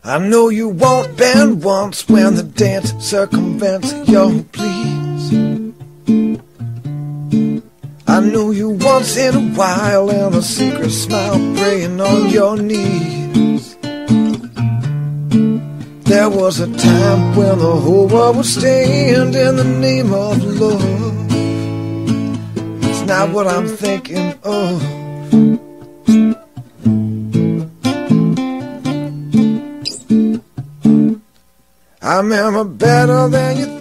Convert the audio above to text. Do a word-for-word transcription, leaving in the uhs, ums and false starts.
I know you won't bend once when the dance circumvents your pleas. I know you once in a while and a secret smile praying on your knees. There was a time when the whole world would stand in the name of love. It's not what I'm thinking of. I remember better than you